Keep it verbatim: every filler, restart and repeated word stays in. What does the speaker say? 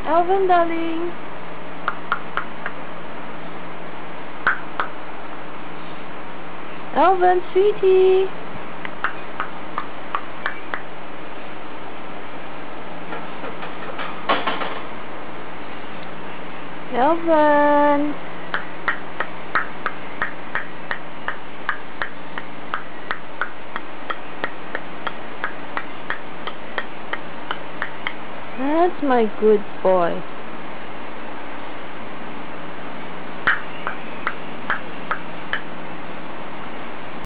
Alvin, darling. Alvin, sweetie. Alvin. That's my good boy.